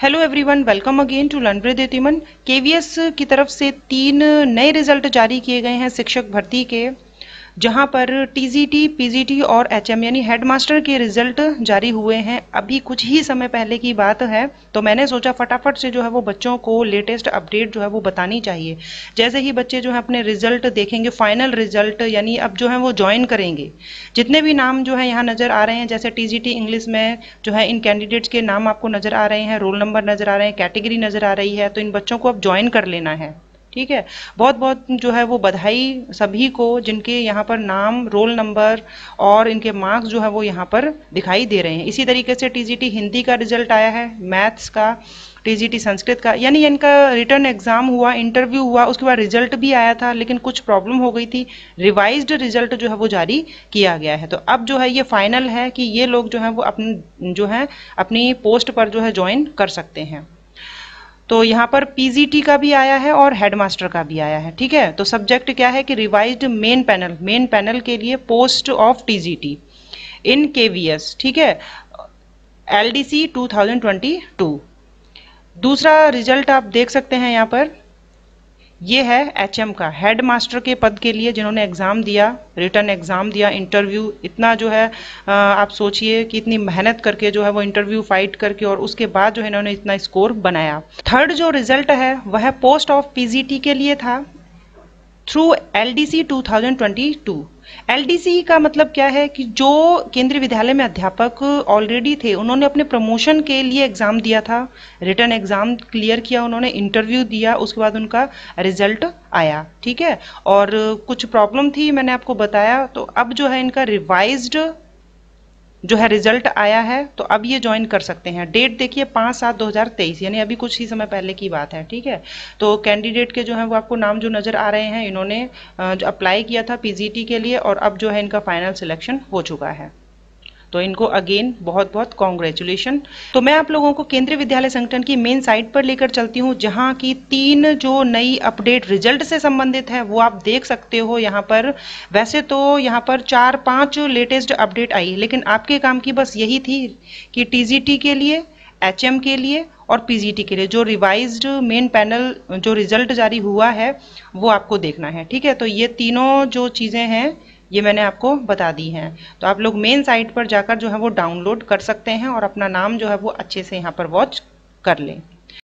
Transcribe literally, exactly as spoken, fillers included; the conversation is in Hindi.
Hello everyone, welcome again to learn with एतिमन। केवीएस की तरफ से तीन नए रिजल्ट जारी किए गए हैं शिक्षक भर्ती के, जहां पर टीजीटी, पीजीटी और एचएम यानी हेडमास्टर के रिजल्ट जारी हुए हैं। अभी कुछ ही समय पहले की बात है, तो मैंने सोचा फटाफट से जो है वो बच्चों को लेटेस्ट अपडेट जो है वो बतानी चाहिए। जैसे ही बच्चे जो है अपने रिजल्ट देखेंगे, फाइनल रिजल्ट यानी अब जो है वो ज्वाइन करेंगे, जितने भी नाम जो है यहाँ नजर आ रहे हैं, जैसे टीजीटी इंग्लिश में जो है इन कैंडिडेट्स के नाम आपको नजर आ रहे हैं, रोल नंबर नजर आ रहे हैं, कैटेगरी नजर आ रही है, तो इन बच्चों को अब ज्वाइन कर लेना है। ठीक है, बहुत बहुत जो है वो बधाई सभी को जिनके यहाँ पर नाम, रोल नंबर और इनके मार्क्स जो है वो यहाँ पर दिखाई दे रहे हैं। इसी तरीके से टीजीटी हिंदी का रिजल्ट आया है, मैथ्स का, टीजीटी संस्कृत का, यानी इनका रिटर्न एग्जाम हुआ, इंटरव्यू हुआ, उसके बाद रिजल्ट भी आया था, लेकिन कुछ प्रॉब्लम हो गई थी। रिवाइज्ड रिजल्ट जो है वो जारी किया गया है। तो अब जो है ये फाइनल है कि ये लोग जो है वो अपनी जो है अपनी पोस्ट पर जो है ज्वाइन कर सकते हैं। तो यहाँ पर पीजीटी का भी आया है और हेडमास्टर का भी आया है। ठीक है, तो सब्जेक्ट क्या है कि revised main panel, main panel के लिए post of TGT in KVS. ठीक है, LDC two thousand twenty two. दूसरा रिजल्ट आप देख सकते हैं यहाँ पर, ये है एचएम का, हेड मास्टर के पद के लिए जिन्होंने एग्जाम दिया, रिटर्न एग्जाम दिया, इंटरव्यू, इतना जो है आप सोचिए कि इतनी मेहनत करके जो है वो इंटरव्यू फाइट करके और उसके बाद जो है इन्होंने इतना स्कोर बनाया। थर्ड जो रिजल्ट है वह पोस्ट ऑफ पीजीटी के लिए था through LDC two thousand twenty two. LDC का मतलब क्या है कि जो केंद्रीय विद्यालय में अध्यापक ऑलरेडी थे, उन्होंने अपने प्रमोशन के लिए एग्जाम दिया था, रिटर्न एग्जाम क्लियर किया, उन्होंने इंटरव्यू दिया, उसके बाद उनका रिजल्ट आया। ठीक है, और कुछ प्रॉब्लम थी मैंने आपको बताया, तो अब जो है इनका रिवाइज्ड जो है रिजल्ट आया है, तो अब ये ज्वाइन कर सकते हैं। डेट देखिए पाँच सात दो हज़ार तेईस, यानी अभी कुछ ही समय पहले की बात है। ठीक है, तो कैंडिडेट के जो है वो आपको नाम जो नज़र आ रहे हैं, इन्होंने जो अप्लाई किया था पीजीटी के लिए और अब जो है इनका फाइनल सिलेक्शन हो चुका है, तो इनको अगेन बहुत बहुत कॉन्ग्रेचुलेशन। तो मैं आप लोगों को केंद्रीय विद्यालय संगठन की मेन साइट पर लेकर चलती हूँ, जहाँ की तीन जो नई अपडेट रिजल्ट से संबंधित है वो आप देख सकते हो यहाँ पर। वैसे तो यहाँ पर चार पांच लेटेस्ट अपडेट आई, लेकिन आपके काम की बस यही थी कि टीजीटी के लिए, एचएम के लिए और पीजीटी के लिए जो रिवाइज्ड मेन पैनल जो रिजल्ट जारी हुआ है वो आपको देखना है। ठीक है, तो ये तीनों जो चीज़ें हैं ये मैंने आपको बता दी हैं, तो आप लोग मेन साइट पर जाकर जो है वो डाउनलोड कर सकते हैं और अपना नाम जो है वो अच्छे से यहाँ पर वॉच कर लें।